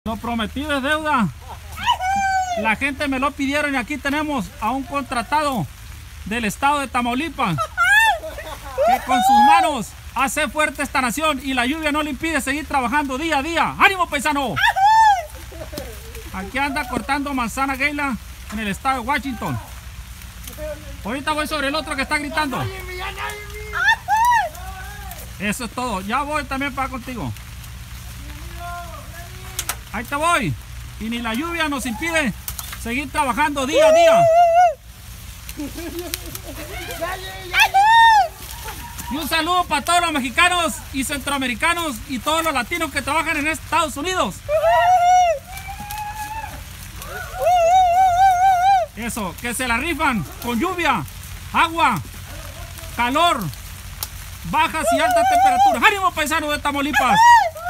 Lo prometido es deuda. La gente me lo pidieron y aquí tenemos a un contratado del estado de Tamaulipas que con sus manos hace fuerte esta nación y la lluvia no le impide seguir trabajando día a día. ¡Ánimo, paisano! Aquí anda cortando manzana Gayla en el estado de Washington. Ahorita voy sobre el otro que está gritando. Eso es todo. Ya voy también para contigo. Ahí te voy. Y ni la lluvia nos impide seguir trabajando día a día. Y un saludo para todos los mexicanos y centroamericanos y todos los latinos que trabajan en Estados Unidos. Eso, que se la rifan con lluvia, agua, calor, bajas y altas temperaturas. ¡Ánimo, paisanos de Tamaulipas!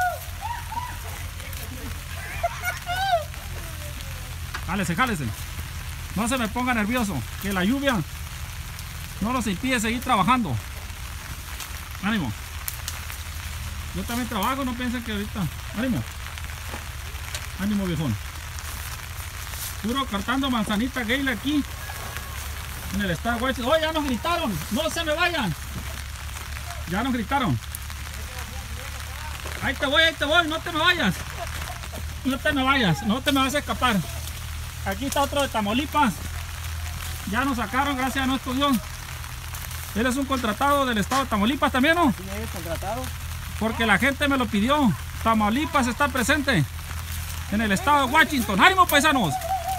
Jálese, jálese. No se me ponga nervioso, que la lluvia no nos impide seguir trabajando. Ánimo. Yo también trabajo, no piensen que ahorita. Ánimo. Ánimo, viejón. Puro cortando manzanita Gayla aquí en el estado de Washington. ¡Oh, ya nos gritaron! ¡No se me vayan! Ya nos gritaron. Ahí te voy, no te me vayas. No te me vayas, no te me vas a escapar. Aquí está otro de Tamaulipas. Ya nos sacaron, gracias a nuestro Dios. Él es un contratado del estado de Tamaulipas también, ¿no? Sí, es contratado. Porque la gente me lo pidió. Tamaulipas está presente en el estado de Washington. ¡Ánimo, paisanos!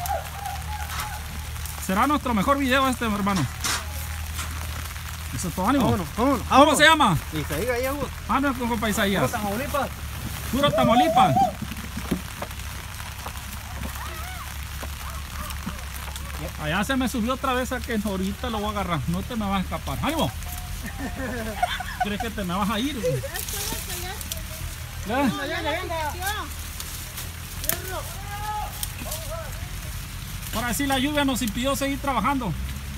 Será nuestro mejor video este, hermano. Eso es todo, ánimo. Vámonos, vámonos, ¿Cómo vámonos. se llama? Isaías, Hugo. Ando con compa Isaías. Puro Tamaulipas. Puro Tamaulipas. Allá se me subió otra vez a que ahorita lo voy a agarrar. No te me vas a escapar. ¡Ánimo! ¿Crees que te me vas a ir? ¿Ya? Ahora sí la lluvia nos impidió seguir trabajando.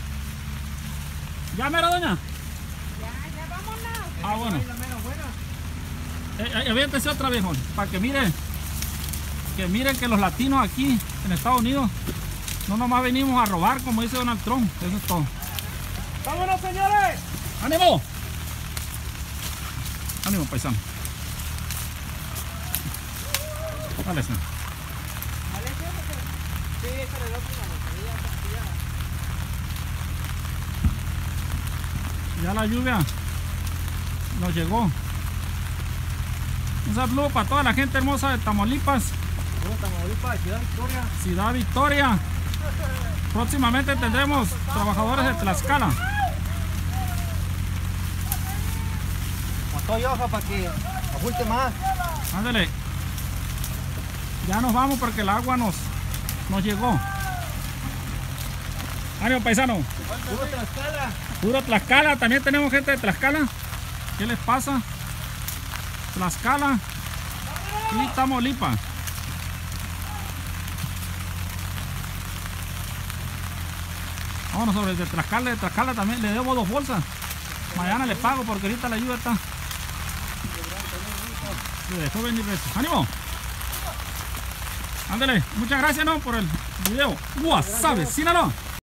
¿Ya mero, doña? Ya vámonos. Ah, bueno. Aviéntese otra vez, para que miren que los latinos aquí en Estados Unidos no nomás venimos a robar como dice Donald Trump. Eso es todo. ¡Vámonos, señores! ¡Ánimo! ¡Ánimo, paisano! Dale, señor. Ya la lluvia nos llegó. Un saludo para toda la gente hermosa de Tamaulipas. Tamaulipas, Ciudad Victoria. Ciudad Victoria. Próximamente tendremos trabajadores de Tlaxcala. Estoy hoja para que ajuste más. Ándale. Ya nos vamos porque el agua nos llegó. Ánimo, paisano. Puro Tlaxcala. Puro Tlaxcala. También tenemos gente de Tlaxcala. ¿Qué les pasa? Tlaxcala y Tamaulipas. Vámonos sobre el de Tlaxcala. De Tlaxcala también le debo 2 bolsas. Mañana le pago porque ahorita la lluvia está. Se dejó venir eso. ¡Ánimo! Ándale, muchas gracias, ¿no? Por el video. ¡Guasave! ¡Sinaloa!